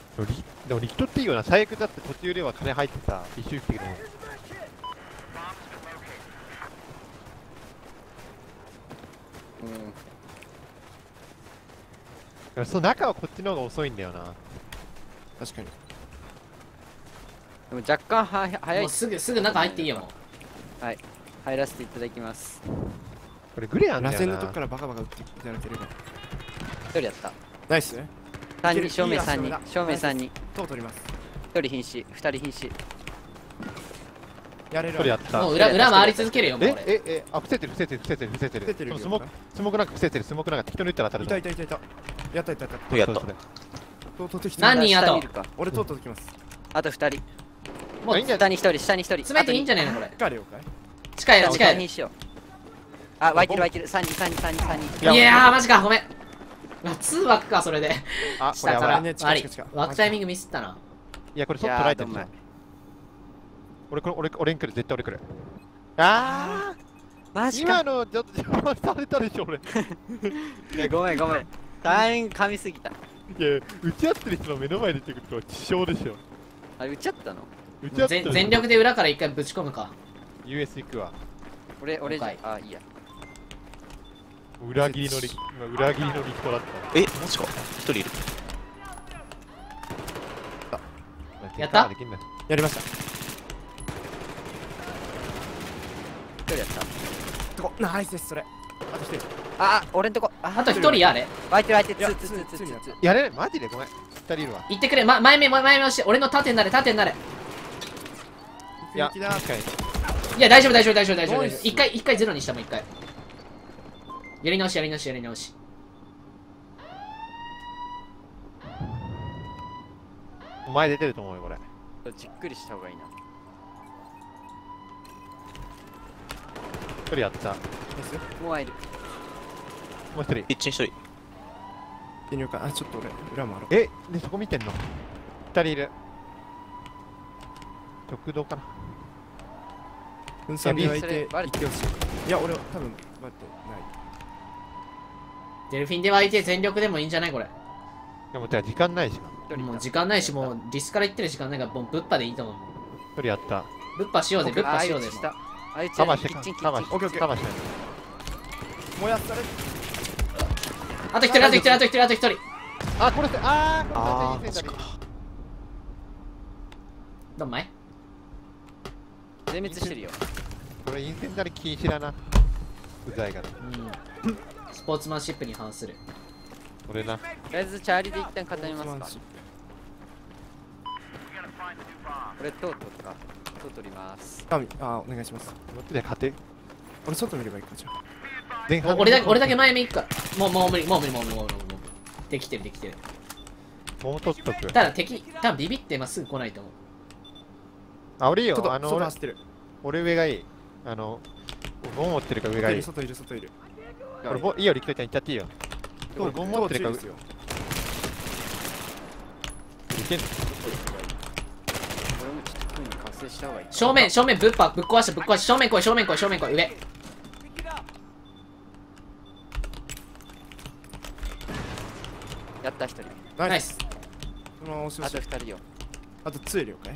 でもリキッドっていいよな。最悪だって途中では金入ってさ、一周してくるもん。その中はこっちの方が遅いんだよな。 確かに。 でも若干早い。 もうすぐ中入っていいよもう。 はい、入らせていただきます。 これグレーあんだよな。 螺旋のとこからバカバカ打っていただければ。 1人やった。 ナイスね。 3人、正面3 いい人よ、 正面3人。 塔取ります。 1人瀕死、2人瀕死。 やれる。 一人やった。 もう裏回り続けるよもう俺。 伏せてる。 伏せてるよ。 スモークなんか伏せてる。スモークなんか適当に打ったら当たる。 いた。やった。 やった。 塔取ってきて。 何人あと下見るか。 俺塔取ってきます。 あと2人。 もういいんじゃ下に1人、下に1人。 詰めていいんじゃねえのこれ。 近い了解。 近いな近い瀕死よ。あ、湧いてる。3人。 いやーマジかごめん。2枠かそれで。 あ、これ下かやばい。 ら悪い。枠タイミングミスったな。 いや、これ外取られてるじゃん。俺に来る。絶対俺来る。あマジか。 今のちょっと邪魔されたでしょ俺。 いやごめん。タイミング噛みすぎた。 いや、打ち合ってる人の目の前に出てくるとは致傷でしょ。 あれ、撃っちゃったの？ 打ち合ってる。 全力で裏から一回ぶち込むか。 US 行くわ。 俺じゃ、 了解あ、いいや。 裏切りの力だった。 え、マジか。一人いる。 やったできんな。 やりました。 1人やった。 ナイスですそれ。あと1人。 あ、俺んとこ。 あと1人やれ。 湧いてる。 いやツー。 やれマジでごめん。2人いるわ。 行ってくれ。前目押して。俺の縦になれ。 いや、 だ。 確かに。 いや大丈夫。一回ゼロにしたもん一回。やり直し。 お前出てると思うよこれ。 じっくりした方がいいな。 1人やった。 もう入る。 もう1人。 キッチン一人。 入入か。あ、ちょっと俺裏もある。 でそこ見てんの。2人いる。極道かな。 分散で湧いてバレて行ってほしい。いや、俺は多分バレてない。 デルフィンで湧いて全力でもいいんじゃないこれ。 でもじゃあ時間ないしな。 もう時間ないし、もうリスから言ってる時間ないからもうぶっぱでいいと思う。 1人やった。 ぶっぱしようぜ。もうあいつ我慢してキッチン。 我慢してオッケーオッケー我慢して。 燃やされる。 あと1人。 あ、これってあこれってー、マジか。 どんまい。 全滅してるよ。 これインセンダリ禁止だな。うざいから。 スポーツマンシップに反する。 俺な。 とりあえずチャーリーで一旦固めますか。これ塔取ります。 あ、お願いします。 こっちで勝て。 俺外見ればいいかじゃあ。 前半俺だけ前目行くから。もう無理。できてる。 もう取っとく。 ただ敵、多分ビビってすぐ来ないと思う。 あ、俺いいよ。 外走ってる。 俺上がいい。ボン持ってるから上がいい。 外いる。 俺いいよ、力ちゃん行っちゃっていいよ。俺ボン持ってるからですよ。 いけんの。 俺もちょっと組に完成した方がいい。 正面ぶっ壊して正面来い上。 やった1人。 ナイス。 そのまま押しあとましょう。 2人よ。 あと2了解。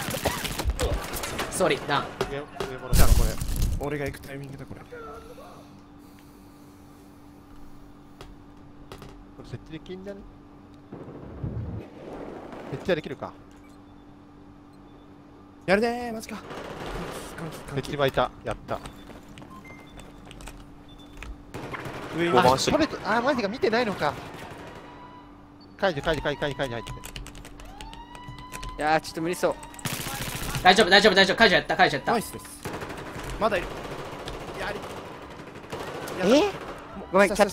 ソーリーダウン。 上物じゃあこれ俺が行くタイミングだこれ。 これ設置できんだね。設置はできるか。 やるねー、マジか。 設置はいた。やった。 上に 5番してる。 マジか見てないのか。解除入ってて。 いやー、ちょっと無理そう。 大丈夫。解除やった。 ナイスです。まだいる。やり。 ごめん、キャット。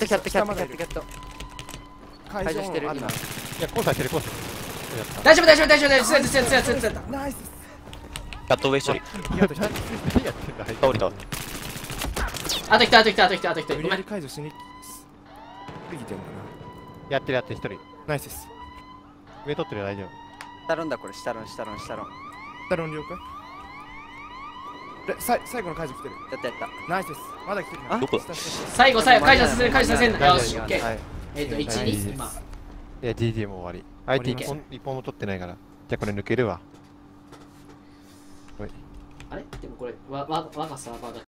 解解除してる今。 いや、交差してる。やった。 大丈夫。 ナイスです。 キャット上一人。 何やってんだ、 倒れた。 あと1人。 無理やりごめん。 解除しにすぎてんだやってる1人。 な。ナイスです。 上取ってるよ、大丈夫。 下ロンだ、これ。下ロン。 ダロン了解。最後の解除来てる。 やった。 ナイスです。まだ来てるな。 どこだ下最後解除させる。よし、 大丈夫オッケー。 はい 1、2、今。 いや、GG もう終わり。相手終わり一本も取ってないから。じゃあこれ抜けるわ。 あれでもこれ、我がサーバーが